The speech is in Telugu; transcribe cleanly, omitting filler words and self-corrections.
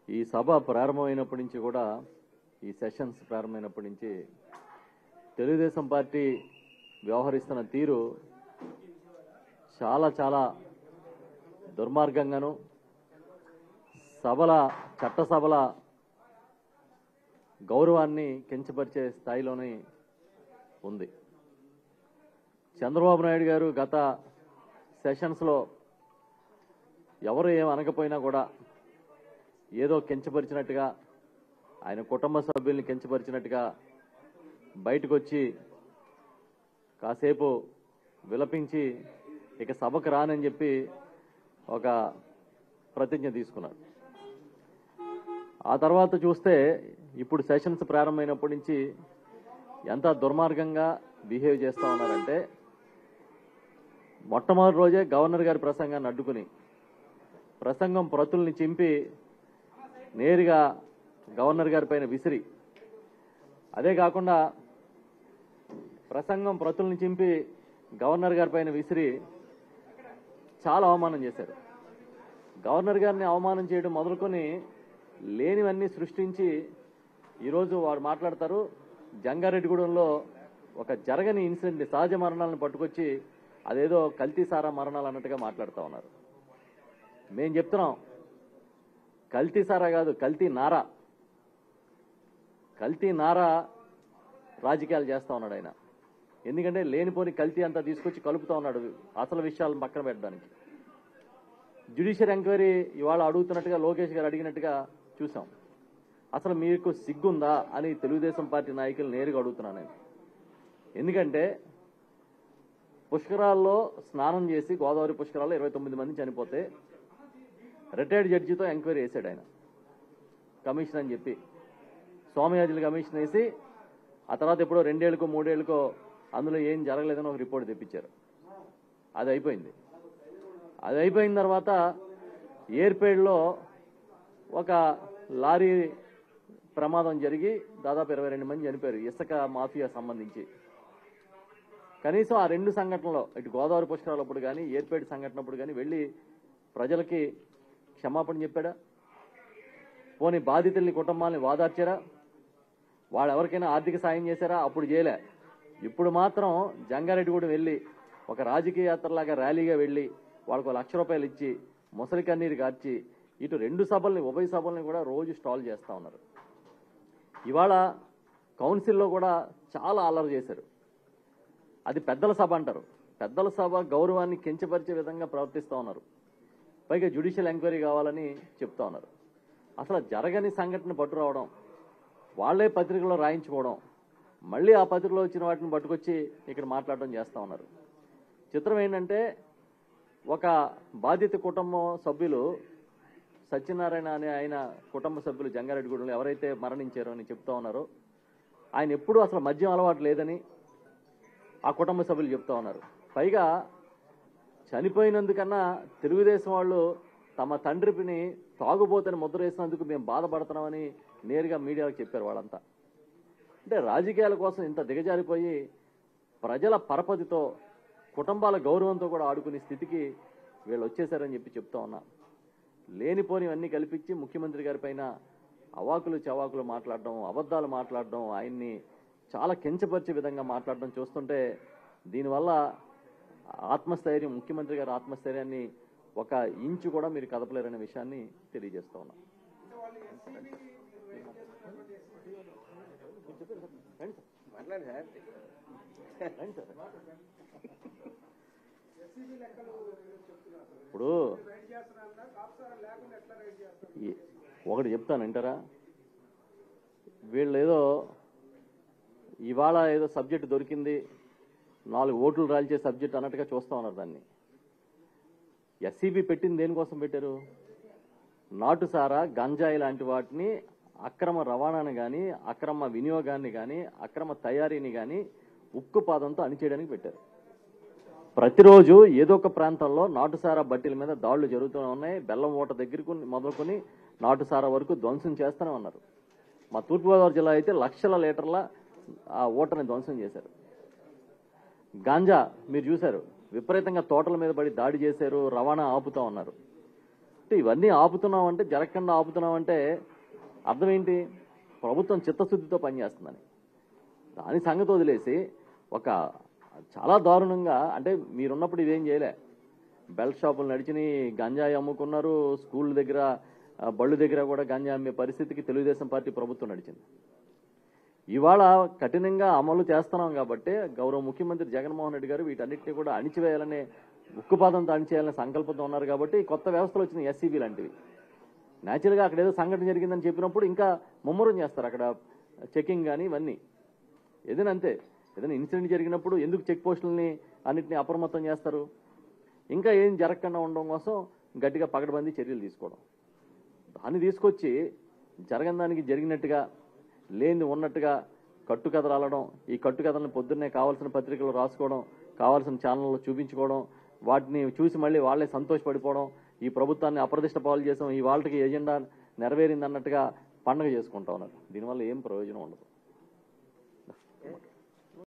ఈ సభ ప్రారంభమైనప్పటి నుంచి కూడా ఈ సెషన్స్ ప్రారంభమైనప్పటి నుంచి తెలుగుదేశం పార్టీ వ్యవహరిస్తున్న తీరు చాలా చాలా దుర్మార్గంగాను చట్టసభల గౌరవాన్ని కించపరిచే స్థాయిలోనే ఉంది. చంద్రబాబు నాయుడు గారు గత సెషన్స్లో ఎవరు ఏం అనకపోయినా కూడా ఏదో కించపరిచినట్టుగా ఆయన కుటుంబ సభ్యుల్ని కించపరిచినట్టుగా బయటకు వచ్చి కాసేపు విలపించి ఇక సభకు రానని చెప్పి ఒక ప్రతిజ్ఞ తీసుకున్నారు. ఆ తర్వాత చూస్తే ఇప్పుడు సెషన్స్ ప్రారంభమైనప్పటి నుంచి ఎంత దుర్మార్గంగా బిహేవ్ చేస్తూ ఉన్నారంటే మొట్టమొదటి రోజే గవర్నర్ గారి ప్రసంగాన్ని అడ్డుకుని ప్రసంగం ప్రతుల్ని చింపి నేరుగా గవర్నర్ గారి పైన విసిరి, అదే కాకుండా ప్రసంగం ప్రతుల్ని చింపి గవర్నర్ గారి పైన విసిరి చాలా అవమానం చేశారు. గవర్నర్ గారిని అవమానం చేయడం మొదలుకొని లేనివన్నీ సృష్టించి ఈరోజు వారు మాట్లాడతారు. జంగారెడ్డిగూడెంలో ఒక జరగని ఇన్సిడెంట్, సహజ మరణాలను పట్టుకొచ్చి అదేదో కల్తీ సారా మరణాలు అన్నట్టుగా మాట్లాడుతూ ఉన్నారు. మేం చెప్తున్నాం, కల్తీ సారా కాదు, కల్తీ నారా రాజకీయాలు చేస్తూ ఉన్నాడు ఆయన. ఎందుకంటే లేనిపోని కల్తీ అంతా తీసుకొచ్చి కలుపుతూ ఉన్నాడు అసలు విషయాలను పక్కన పెట్టడానికి. జ్యుడిషియల్ ఎంక్వైరీ ఇవాళ అడుగుతున్నట్టుగా లోకేష్ గారు అడిగినట్టుగా చూసాం. అసలు మీకు సిగ్గుందా అని తెలుగుదేశం పార్టీ నాయకులు నేరుగా అడుగుతున్నాను నేను. ఎందుకంటే పుష్కరాల్లో స్నానం చేసి, గోదావరి పుష్కరాల్లో 29 మంది చనిపోతే రిటైర్డ్ జడ్జితో ఎంక్వైరీ వేసాడు ఆయన, కమిషన్ అని చెప్పి సోమయాజులు కమిషన్ వేసి ఆ తర్వాత ఎప్పుడో 2 ఏళ్ళకో 3 ఏళ్ళకో అందులో ఏం జరగలేదని ఒక రిపోర్ట్ తెప్పించారు. అది అయిపోయింది. అది అయిపోయిన తర్వాత ఏర్పేడ్లో ఒక లారీ ప్రమాదం జరిగి దాదాపు 22 మంది చనిపోయారు ఇసుక మాఫియా సంబంధించి. కనీసం ఆ 2 సంఘటనలో, ఇటు గోదావరి పుష్కరాలప్పుడు కానీ ఏర్పేడ్ సంఘటనప్పుడు కానీ వెళ్ళి ప్రజలకి క్షమాపణ చెప్పాడా? పోనీ బాధితుల్ని, కుటుంబాలని వాదార్చారా? వాళ్ళు ఎవరికైనా ఆర్థిక సాయం చేశారా? అప్పుడు చేయలే. ఇప్పుడు మాత్రం జంగారెడ్డిగూడెం వెళ్ళి ఒక రాజకీయ యాత్రలాగా ర్యాలీగా వెళ్ళి వాళ్ళకు ₹1,00,000 ఇచ్చి ముసలి కన్నీరు కార్చి ఇటు 2 సభల్ని, ఉభయ సభల్ని కూడా రోజు స్టాల్ చేస్తూ ఉన్నారు. ఇవాళ కౌన్సిల్లో కూడా చాలా అల్లరి చేశారు. అది పెద్దల సభ అంటారు. పెద్దల సభ గౌరవాన్ని కించపరిచే విధంగా ప్రవర్తిస్తూ ఉన్నారు. పైగా జ్యుడిషియల్ ఎంక్వైరీ కావాలని చెప్తా ఉన్నారు. అసలు జరగని సంఘటన పట్టురావడం, వాళ్లే పత్రికలో రాయించుకోవడం, మళ్ళీ ఆ పత్రికలో వచ్చిన వాటిని పట్టుకొచ్చి ఇక్కడ మాట్లాడడం చేస్తూ ఉన్నారు. చిత్రం ఏంటంటే ఒక బాధిత కుటుంబం సభ్యులు సత్యనారాయణ అనే ఆయన కుటుంబ సభ్యులు జంగారెడ్డిగూడెంలో ఎవరైతే మరణించారో అని చెప్తా ఉన్నారో, ఆయన ఎప్పుడూ అసలు మద్యం అలవాటు లేదని ఆ కుటుంబ సభ్యులు చెప్తా ఉన్నారు. పైగా చనిపోయినందుకన్నా తెలుగుదేశం వాళ్ళు తమ తండ్రిని తాగుబోతని ముద్ర వేసినందుకు మేము బాధపడుతున్నామని నేరుగా మీడియాకు చెప్పారు వాళ్ళంతా. అంటే రాజకీయాల కోసం ఇంత దిగజారిపోయి ప్రజల పరపతితో, కుటుంబాల గౌరవంతో కూడా ఆడుకునే స్థితికి వీళ్ళు వచ్చేశారని చెప్పి చెప్తా ఉన్నా. లేనిపోనివన్నీ కల్పించి ముఖ్యమంత్రి గారి పైన అవాకులు చవాకులు మాట్లాడడం, అబద్ధాలు మాట్లాడడం, ఆయన్ని చాలా కించపరిచే విధంగా మాట్లాడడం చూస్తుంటే దీనివల్ల ఆత్మస్థైర్యం, ముఖ్యమంత్రి గారి ఆత్మస్థైర్యాన్ని ఒక ఇంచు కూడా మీరు కదపలేరనే విషయాన్ని తెలియజేస్తా ఉన్నా. ఇప్పుడు ఒకటి చెప్తాను వింటారా? వీళ్ళు ఏదో ఇవాళ ఏదో సబ్జెక్ట్ దొరికింది, 4 ఓట్లు రాల్చే సబ్జెక్ట్ అన్నట్టుగా చూస్తా ఉన్నారు దాన్ని. ఎస్సీబీ పెట్టింది దేనికోసం పెట్టారు? నాటుసారా, గంజాయి లాంటి వాటిని అక్రమ రవాణాను కానీ, అక్రమ వినియోగాన్ని కానీ, అక్రమ తయారీని కానీ ఉక్కుపాదంతో అణిచేయడానికి పెట్టారు. ప్రతిరోజు ఏదో ఒక ప్రాంతంలో నాటుసారా బట్టీల మీద దాడులు జరుగుతూనే ఉన్నాయి. బెల్లం ఓట దగ్గరకు మొదలుకొని నాటుసారా వరకు ధ్వంసం చేస్తూనే ఉన్నారు. మా తూర్పుగోదావరి జిల్లా అయితే లక్షల లీటర్ల ఆ ఓటని ధ్వంసం చేశారు. గాంజా మీరు చూశారు, విపరీతంగా తోటల మీద పడి దాడి చేశారు, రవాణా ఆపుతా ఉన్నారు. ఇవన్నీ ఆపుతున్నామంటే, జరగకుండా ఆపుతున్నామంటే అర్థం ఏంటి? ప్రభుత్వం చిత్తశుద్ధితో పనిచేస్తుందని. దాని సంగతి వదిలేసి ఒక చాలా దారుణంగా, అంటే మీరున్నప్పుడు ఇదేం చేయలే. బెల్ట్ షాపులు నడిచిని గంజాయి అమ్ముకున్నారు. స్కూల్ దగ్గర, బళ్ళు దగ్గర కూడా గంజాయి అమ్మే పరిస్థితికి తెలుగుదేశం పార్టీ ప్రభుత్వం నడిచింది. ఇవాళ కఠినంగా అమలు చేస్తున్నాం కాబట్టి గౌరవ ముఖ్యమంత్రి జగన్మోహన్ రెడ్డి గారు వీటన్నిటిని కూడా అణిచివేయాలనే, ఉక్కుపాదంతో అణిచేయాలనే సంకల్పంతో ఉన్నారు కాబట్టి కొత్త వ్యవస్థలు వచ్చిన ఎస్సీబీ లాంటివి. న్యాచురల్గా అక్కడ ఏదో సంఘటన జరిగిందని చెప్పినప్పుడు ఇంకా ముమ్మరం చేస్తారు అక్కడ చెకింగ్ కానీ ఇవన్నీ. ఏదైనా అంతే, ఏదైనా ఇన్సిడెంట్ జరిగినప్పుడు ఎందుకు చెక్ పోస్టులని అన్నింటినీ అప్రమత్తం చేస్తారు? ఇంకా ఏం జరగకుండా ఉండడం కోసం గట్టిగా పకడ్బందీ చర్యలు తీసుకోవడం. దాన్ని తీసుకొచ్చి జరగని దానికి జరిగినట్టుగా, లేని ఉన్నట్టుగా కట్టుకథలు అల్లడం, ఈ కట్టుకథలను పొద్దున్నే కావాల్సిన పత్రికలు రాసుకోవడం, కావాల్సిన ఛానల్లో చూపించుకోవడం, వాటిని చూసి మళ్ళీ వాళ్లే సంతోషపడిపోవడం, ఈ ప్రభుత్వాన్ని అప్రదిష్ట పాలు చేసాం, ఈ వాళ్ళకి ఎజెండా నెరవేరింది అన్నట్టుగా పండగ చేసుకుంటా ఉన్నారు. దీనివల్ల ఏం ప్రయోజనం ఉండదు.